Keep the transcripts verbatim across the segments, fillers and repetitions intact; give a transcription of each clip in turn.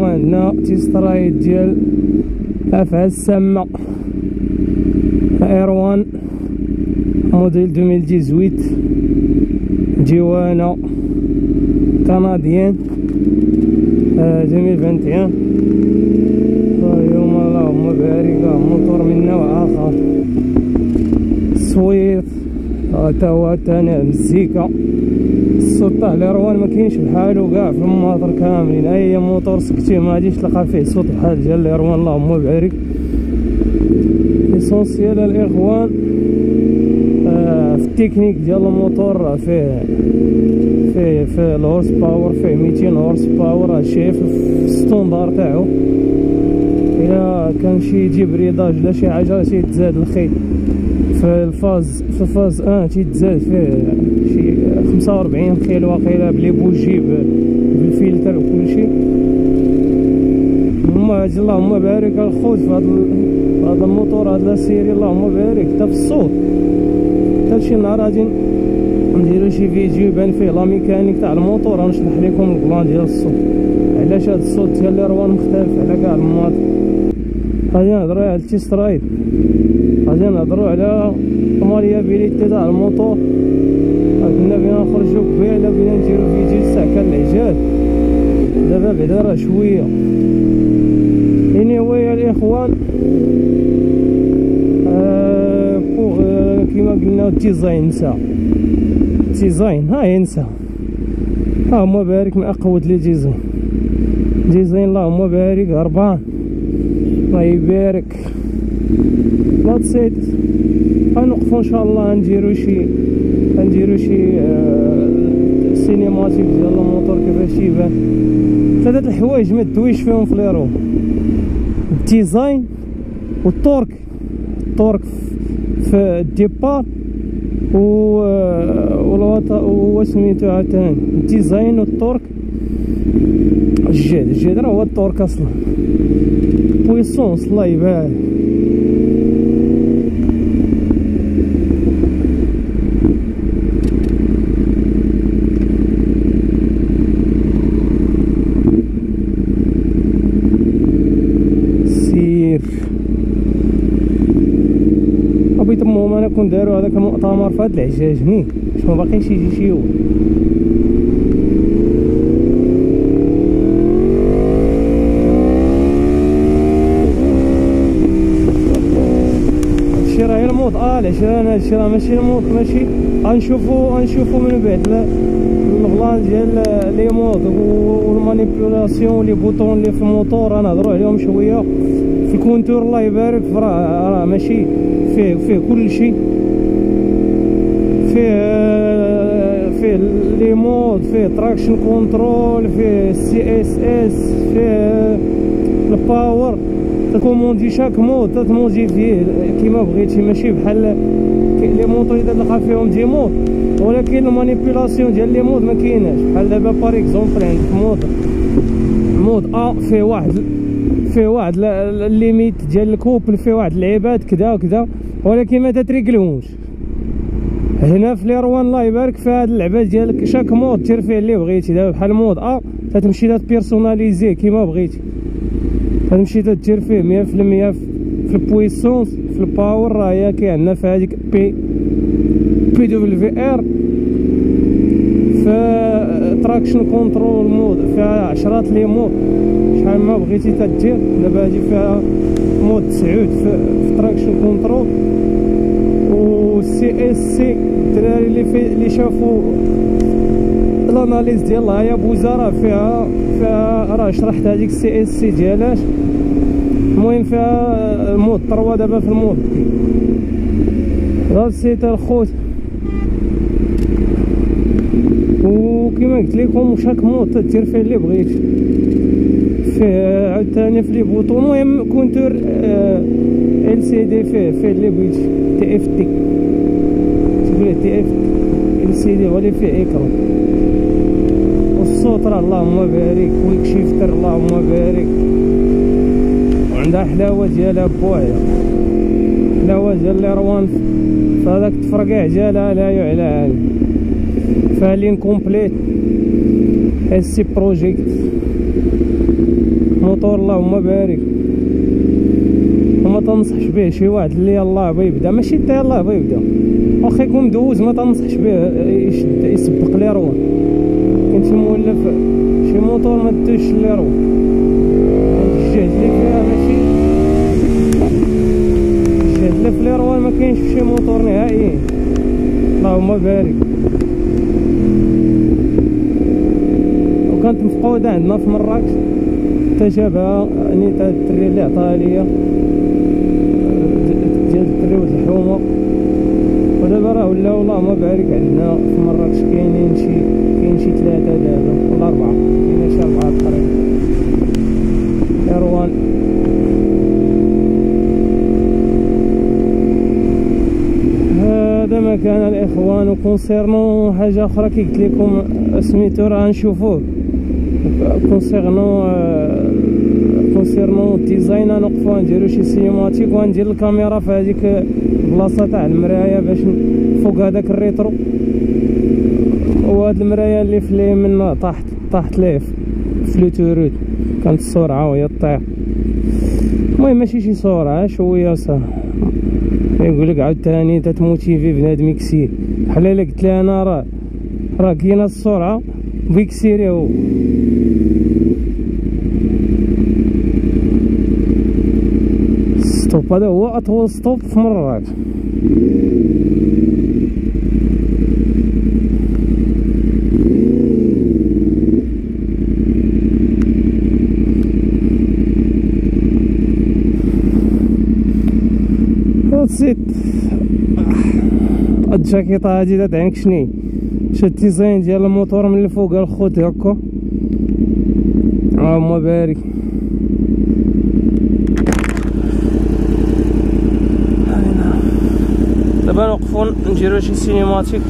عندنا تيست رايد ديال افعال السامة اير وان موديل ألفين وثمانية عشر ديوانا كنديان ألفين واثنين وعشرين. اليوم اللهم بارك موتور من نوع اخر صويت تا هو تاني مزيكا. الصوت تاع الايروان ما كاينش بحالو كاع في الماطر كاملين. اي موتور سكتي ما غاديش تلقى فيه صوت بحال ديال الايروان اللهم بارك. ليسونسيال الاخوان آه في التكنيك ديال الموتور فيه فيه فيه الهورس باور، فيه ميتين هورس باور. هادشي في الستوندار تاعو. الا كان شي ديبريداج لا شي حاجه تيتزاد الخيط في الفاز في الفاز واحد تيتزاد فيه شي خمسة وأربعين كيلو واقيلا بلي بوجي بالفلتر وكلشي. هما اللهم بارك الخوت في هاد هذا الموتور هاد لاسيري اللهم بارك. حتى في الصوت حتى شي نهار غادي نديرو شي فيديو يبان فيه لا ميكانيك تاع الموتور، غنشرح لكم البلان ديال الصوت علاش هاد الصوت ديال الايروان مختلف على كاع الماط. غادي نهضرو على التيست رايد، غادي نهضرو على الماليابيليتي تاع الموتور. كنا بغينا نخرجو قبيله بغينا نديرو فيديو الساعه العجال، دابا بعدا راه شويه. anyway يا الاخوان آه بوغ آه كيما قلنا الديزاين نسى الديزاين ها ينسى. ها هما بارك من اقود لي ديزاين ديزاين اللهم بارك هربان الله يبارك. ذاتس ات. غنوقفو ان شاء الله نديرو شي نديرو شي آه سينيماتيك ديال الموتور كيفاش يبان. ثلاثه الحوايج ما دويش فيهم في ليرو: الديزاين والتورك. التورك في الديبار و والوطا و سميتو عاوتاني الديزاين والتورك. الجهد الجهد راه هو التورك اصلا. بويسونس الله يبارك. سير بغيت امهم انا كون داروا هذاك المؤتمر في هاد العجاج ني باش ما باقيش يجي شي هو. هادشي راه هي الموض اه العشرين. هادشي راه ماشي الموض ماشي. غنشوفو غنشوفو من بعد البلان ديال لي مود والمانيبيولاسيون ولي بوطون اللي في الموتور غنهضرو عليهم شويه. في الكونتور الله يبارك راه راه ماشي فيه فيه كلشي. فيه فيه لي مود، فيه تراكشن كونترول، فيه سي اس اس، فيه الباور. تكوموندي شاك مود تتموندي فيه كيما بغيتي، ماشي بحال لي موطور اللي تلقى فيهم دي مود ولكن المانيبيولاسيون ديال لي مود ما كايناش. بحال دابا باغ اكزومبل عندك مود مود ا فيه واحد فيه واحد الليميت ديال الكوبل، فيه واحد اللعيبات كذا وكذا ولكن ما تتريكلهمش. هنا في الايروان الله يبارك في هاد اللعبه ديالك شاك مود دير فيه اللي بغيتي. دابا بحال مود ا تتمشي تبيرسوناليزيه كيما بغيتي، تمشي تدير فيه مية في المية في البويسونس. في الباور راه هي كاينه في هذيك بي بي دبليو ار. في تراكشن كونترول مود فيها عشرات لي مود شحال ما بغيتي تدير. دابا هادي فيها مود تسعود في, في تراكشن كونترول. و سي اس سي الدراري اللي في اللي شافوا الاناليز ديال الهايابوزا راه فيها فيها راه شرحت هذيك السي اس سي ديالاش. المهم فيها المود طروا دابا في المود. هذا السيت الخوت وكما قلت لكم شاك مود تدير فيه اللي بغيتي. فيه عاوتاني في لي بوطون. المهم كونتور ال سي دي فيه فيه اللي بغيتي. تي اف تي تقول تي اف ال سي دي هو اللي فيه ايكرون. والصوت راه اللهم بارك. كويك شيفتر اللهم بارك. وعندها حلاوه ديالها بوحدها، حلاوه ديال الايروان فهذاك التفرقع ديالها لا يعلى عليه. فيها لين كومبليت اس سي بروجيكت موتور اللهم بارك، وما تنصحش به شي واحد اللي يلاه بغا يبدا، ماشي حتى يلاه بغا يبدا واخا يكون مدوز ما تنصحش به يشد يسبق لي روان. كاين شي مولف شي موتور ما دوش لي روان، الجهد اللي فيها ماشي الجهد اللي في لي روان ما كاينش في شي موتور نهائيا اللهم بارك. وكانت مفقودة عندنا في مراكش حتى جابها نيتا الدري اللي عطاها ليا ديال الدري ولد الحومة، ودابا راه ولاو اللهم بارك عندنا في مراكش كاينين شي كاين شي ثلاثة دابا ولا أربعة، كاينين شي أربعة تقريبا كاروان. هذا ما كان الإخوان. وكونسيرنو حاجة أخرى كي قلت لكم سميتو راه نشوفوه كونسيرنو كونسيرنو الديزاين نوقفو نديرو شي سينماتيك وندير الكاميرا في هذيك البلاصة تاع المراية باش فوق هذاك الريترو، وهاد المراية اللي في اليمين طاحت طاحت ليه في لوتورود كانت السرعة وهي طيح. المهم ماشي شي سرعة شوية صح يقولك عاوتاني تتموتيفي بنادم يكسير بحال الا قلت لها انا راه راه كاينه السرعه بيكسيري هو. ستوب هذا هو اطول ستوب في مراكش. نسيت هاد الجاكيطة هادي تعنكشني، شاد الديزاين ديال الموتور من الفوق الخوت هكا اللهم بارك. دابا نوقفو نديرو شي سينماتيك.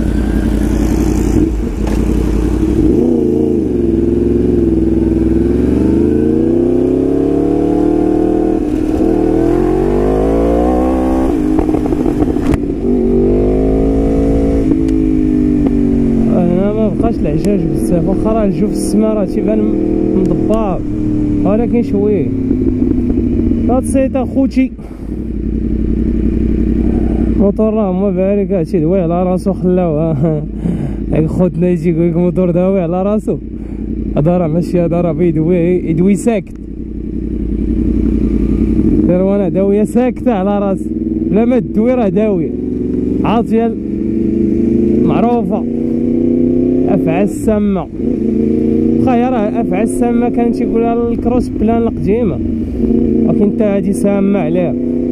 العجاج بزاف واخا راه الجو في السما راه تيبان مضباب ولكن شويه. هاد اخوتي موتور راه هما بارك هادشي دوي على راسو خلاوها هاك خوتنا يجي يقولك موتور داوي على راسو. هذا راه ماشي هذا راه بيدوي يدوي ساكت كروانه داويه ساكته على راسي بلا ما تدوي راه داويه عاطيه معروفه افعى السامه. واخا راه افعى السامه كان تيقولها الكروس بلان القديمه ولكن انت هادي سامه عليها.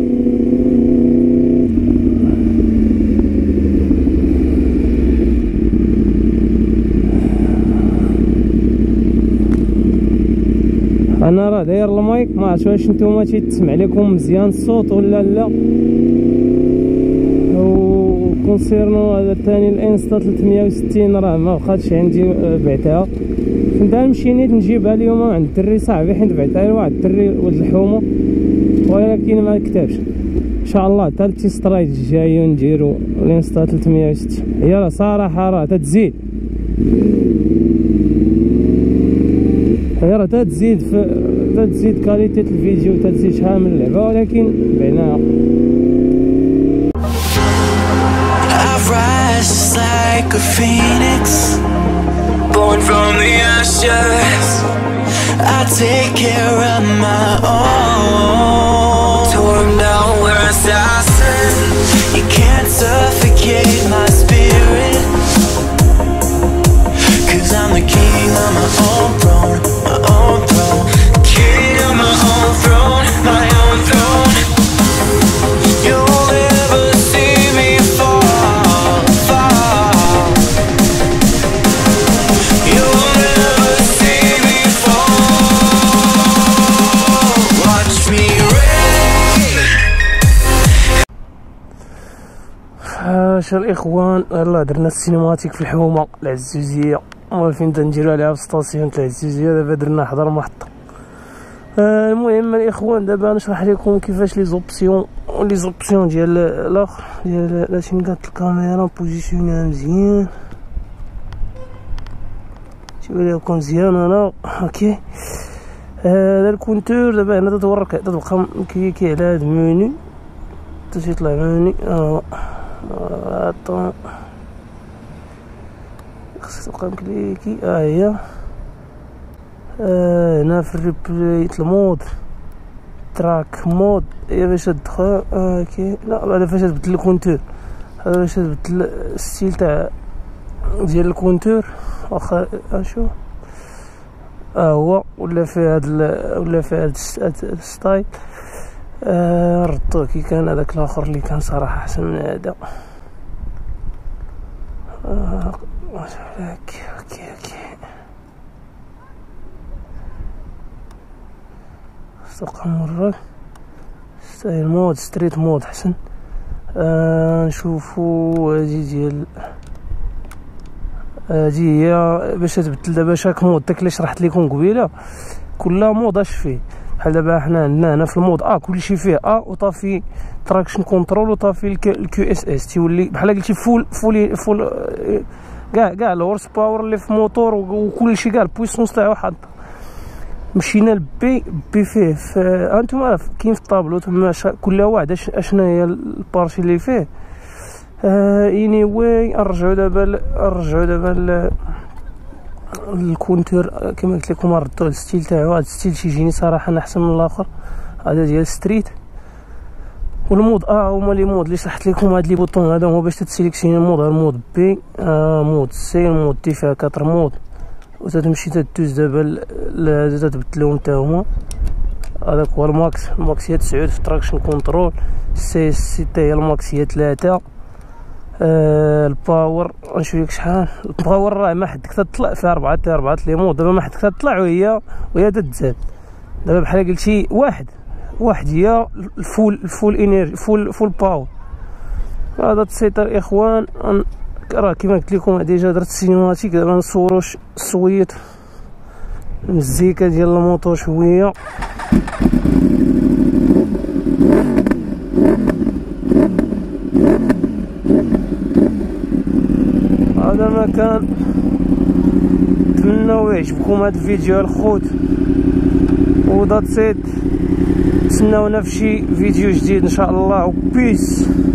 انا راه داير المايك ما عرفتش واش نتوما تيتسمع لكم مزيان الصوت ولا لا. وكونسيرنو هذا الثاني الانستا ثلاثمية وستين راه ما بقاتش عندي بعتها، كنت نمشي نيت نجيبها اليوم عند الدري صاحبي حيت بعتها لواحد الدري ولد الحومه ولكن ما كتبش. ان شاء الله حتى التيسترايد جاي نديرو الانستا ثلاثمية وستين. هي راه صراحه راه تتزيد هي راه تتزيد في تتزيد كاليتي الفيديو تتزيد شحال من لعبه ولكن بعناها. Just like a phoenix, born from the ashes. I take care of my own. Torn down where assassin. You can't suffocate my spirit. Cause I'm the king of my own throne, my own throne. King of my own throne, my own throne. You'll never see me fall. اش الاخوان يلاه درنا السينماتيك في الحومه العزوزيه وفين تنديرو عليها في ستاسيون تاع العزوزيه. دابا درنا حضر محطه. آه المهم الاخوان دابا نشرح لكم كيفاش لي زوبسيون لي زوبسيون ديال الاخر ديال لاشينكات الكاميرا بوزيسيونيها مزيان تيبان لكم مزيان انا اوكي. هذا الكونتور دابا هنا تتورك تتبقى مكليكي على هاد المنيو حتى يطلع منيو اه اطون خصك تبقى مكليكي ها هي آه هنا في الريبلاي المود تراك مود هي باش تدخل اوكي لا بعدا فاش تبدل الكونتور هذا باش تبدل الستيل تاع ديال الكونتور واخا نشوف ها هو ولا في هاد ولا في هاد الستايل آه ردوه كي كان هذاك الاخر اللي كان صراحه احسن من هذا آه اوكي اوكي اوكي تبقى مرة ستايل مود ستريت مود حسن آه نشوفو هادي ديال هادي هي باش تبدل دابا شاك مود داك اللي شرحت لكم قبيله كل مود اش فيه بحال دابا حنا عندنا هنا في المود ا كلشي فيه ا وطافي تراكشن كنترول وطافي الكيو اس اس تيولي بحال قلتي فول فول فول كاع كاع الهورس باور اللي في موتور وكلشي كاع البويسونس تاعو حاط مشينا لبي بي فيه هانتوما كاين في الطابلو تما كل واحد اشنا هي البارتي اللي فيه اني واي نرجعو دابا نرجعو دابا الكونتور كما قلت لكم ردو الستيل تاعو. هذا الستيل تيجيني صراحه انا احسن من الاخر هذا ديال ستريت. والمود اه هما لي مود اللي شرحت لكم هاد لي بوطون هذا هو باش تسيليكسيوني المود المود بي آه مود سي المود دي فيها كاتر مود وتتمشي تدوز دابا لهذا تبدلهم حتى هما. هذاك هو الماكس الماكس هي تسعود في تراكشن كنترول سي سي تي هي الماكس هي ثلاثة. آه الباور نشوف لك شحال الباور راه ما حدك تطلع فيها أربعة تاع أربعة لي مود دابا ما حدك تطلع وهي وهي تتزاد دابا بحال قلتي واحد واحد هي الفول الفول انرجي فول فول باور. هذا تسيطر اخوان راه كيما قلت لكم ديجا درت سينماتيك دابا نصورو الصويت المزيكا ديال الموطور شويه. هذا ما كان نتمنىو يعجبكم هذا الفيديو الخوت وذات سيت تسناونا في شي فيديو جديد ان شاء الله وبيس.